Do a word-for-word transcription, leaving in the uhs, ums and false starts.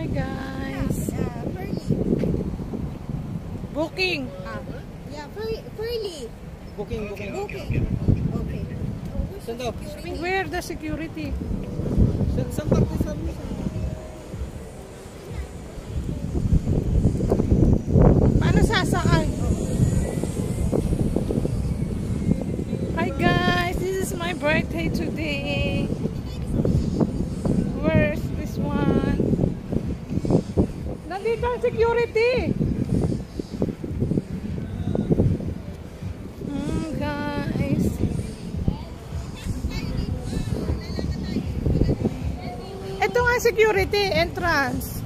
Hi guys. Uh, Pearly. Booking. Uh, yeah, Pearly. Booking, booking. Booking. Okay. Saan daw? Where the security? Saan saan takbo sa mo? Paano sasakay? Hi guys, this is my birthday today. Where's this one? Nandito ang security. Hmm, guys. Ito nga security entrance.